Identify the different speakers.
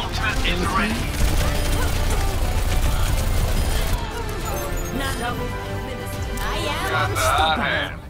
Speaker 1: ultimate is ready.
Speaker 2: Not double. I am
Speaker 1: Got the hot hand.